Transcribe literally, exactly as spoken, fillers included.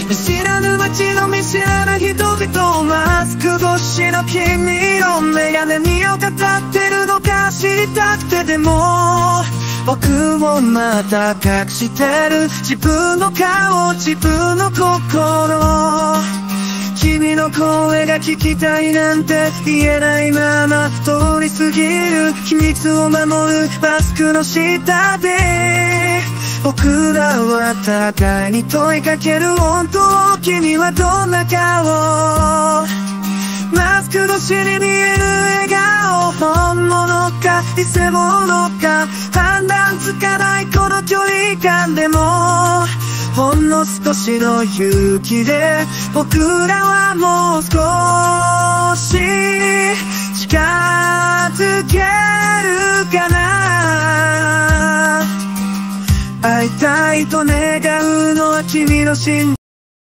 見知らぬ街の見知らぬ人々、マスク越しの君の目が何を語ってるのか知りたくて、でも僕をまた隠してる自分の顔、自分の心、君の声が聞きたいなんて言えないまま通り過ぎる秘密を守るマスクの下で、僕らは互いに問いかける本当、君はどんな顔、マスク越しに見える笑顔、本物か偽物か判断つかないこの距離感でも、ほんの少しの勇気で僕らはもう少し近づけるかな。会いたいと願うのは君の心